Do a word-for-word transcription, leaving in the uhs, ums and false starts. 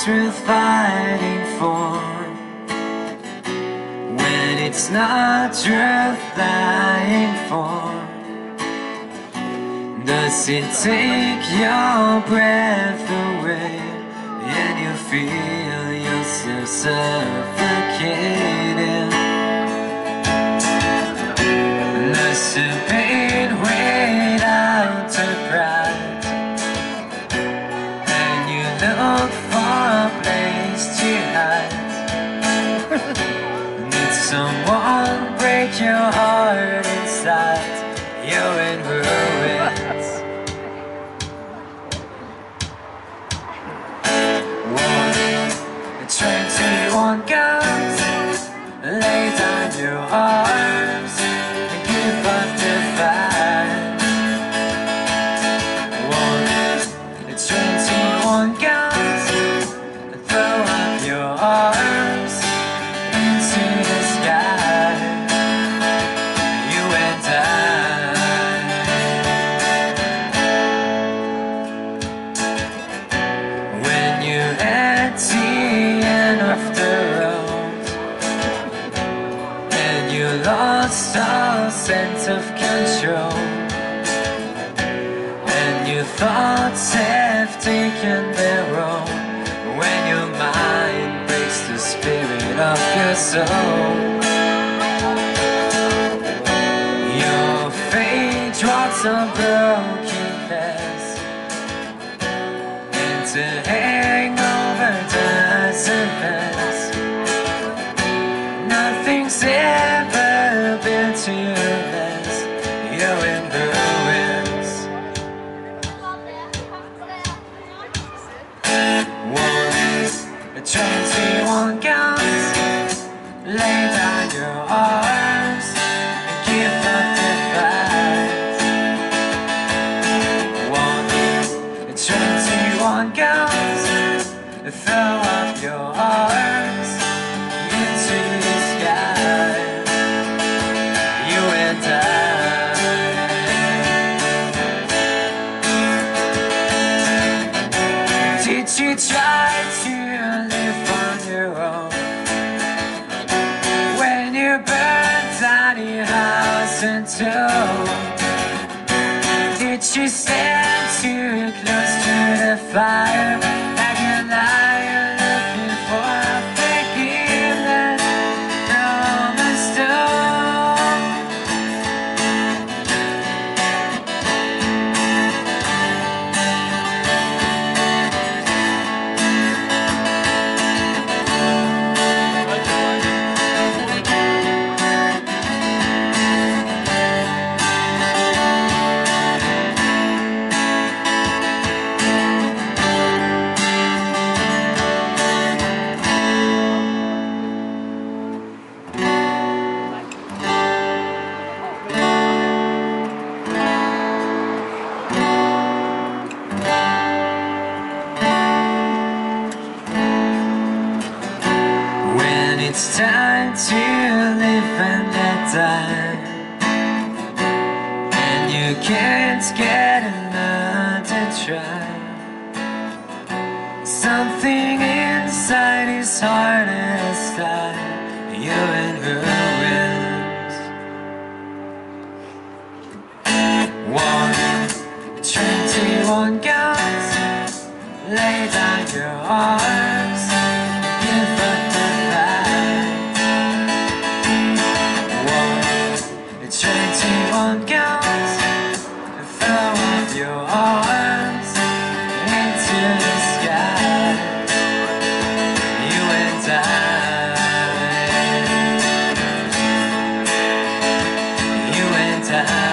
worth fighting for, when it's not worth dying for? Does it take your breath away and you feel yourself suffocating? Does the pain wait out the pride, and you look for a place to hide? Did someone break your heart inside? You're in ruins. twenty-one guns, lay down your arms and give up the fight. One, twenty-one guns, throw up your arms into the sky. You and I. When you're at the end of the road and you lost all sense of control, and your thoughts have taken their role, when your mind breaks the spirit of your soul, your fate draws a broken glass, and to hangover doesn't pass. Nothing's ever been to last. You're in ruins. One, twenty-one guns, lay down your arms and give up the fight. One, twenty-one guns, throw up your arms into the sky. You and I. Did you try to live on your own when you burned down your house and tow? Did you stand too close to the fire like a liar looking for forgiveness from a stone? It's time to live and let die, and you can't get another try. Something inside is hard as style. You're in ruins. One, twenty-one guns, lay down your arms, give up the twenty-one guns, throw up your arms into the sky. You and I. You and I.